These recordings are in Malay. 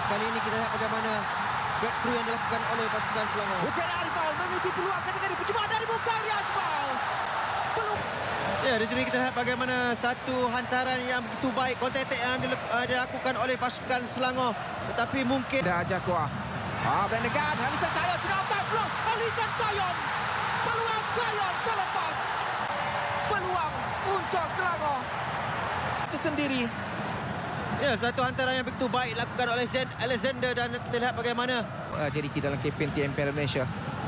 kali ini kita lihat bagaimana breakthrough yang dilakukan oleh pasukan Selangor. Bukan Arifal memiliki peluang ketika percubaan dari Bukhari Ajmal. Belum. Ya, di sini kita lihat bagaimana satu hantaran yang begitu baik, counter attack yang dilakukan oleh pasukan Selangor. Tetapi mungkin Dah Jakwa. Blendegan, Alisan Kayon tidak offside belum. Alisan Kayon. Peluang Kayon terlepas. Peluang untuk Selangor. Itu sendiri. ya, satu hantaran yang begitu baik dilakukan oleh Alexander dan kita lihat bagaimana JDT dalam kempen TMPL Malaysia.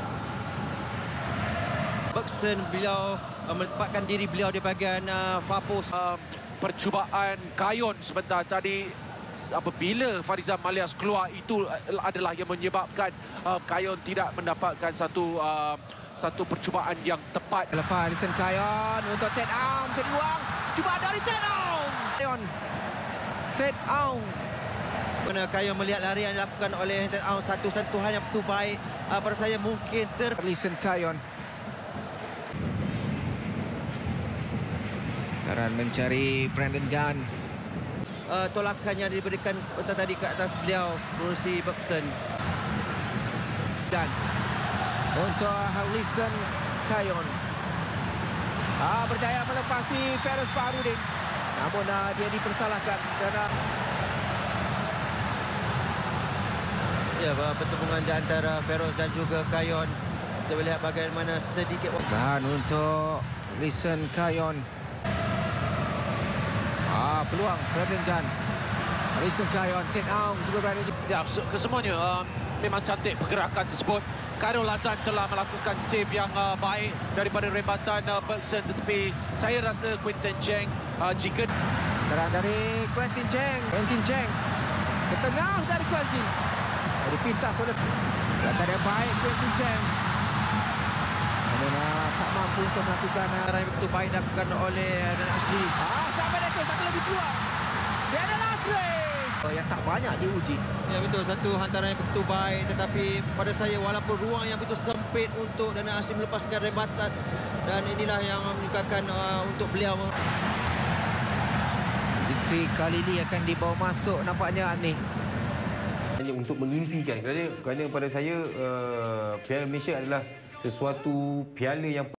Bergson beliau menempatkan diri beliau di bahagian far post. Percubaan Kayon sebentar tadi apabila Farizal Malias keluar, itu adalah yang menyebabkan Kayon tidak mendapatkan satu percubaan yang tepat. Lepas Alison Kayon untuk Ted Aung cari ruang. Cubaan dari Ted Aung. Ted Aung. Mana Kayon melihat larian yang dilakukan oleh Ted Aung, satu sentuhan yang betul baik. Pada saya mungkin Alison Kayon. Taran mencari Brandon Gunn. tolakan yang diberikan sebentar tadi ke atas beliau menerusi Bergson. Dan untuk Alison Kayon. Berjaya melepasi Feroz Baharudin. Namun dia dipersalahkan kerana pertemuan di antara Feroz dan juga Kayon. Kita melihat bagaimana sedikit Zahan untuk Alison Kayon. Peluang Brandon Gunn. Alison Kayon, Ted Aung juga berada di... Ya, kesemuanya memang cantik pergerakan tersebut. Khairul Hasan telah melakukan save yang baik daripada rebatan Bergson, tetapi saya rasa Quinton Cheng jika Terang dari Quinton Cheng. Quinton Cheng ke tengah dari Quinton. Dipintas oleh langkah yang baik Quinton Cheng. Namun tak mampu untuk melakukan hantaran yang begitu baik dilakukan oleh Dan Asri. sampai itu satu lagi peluang. Dia adalah Asri yang tak banyak diuji. Ya, betul, satu hantaran yang begitu baik, tetapi pada saya walaupun ruang yang begitu sempit untuk Dan Asri melepaskan rebatan, dan inilah yang menyebabkan untuk beliau. Zikri kali ini akan dibawa masuk nampaknya ni. Hanya untuk mengimpikan, kerana pada saya Piala Malaysia adalah sesuatu piala yang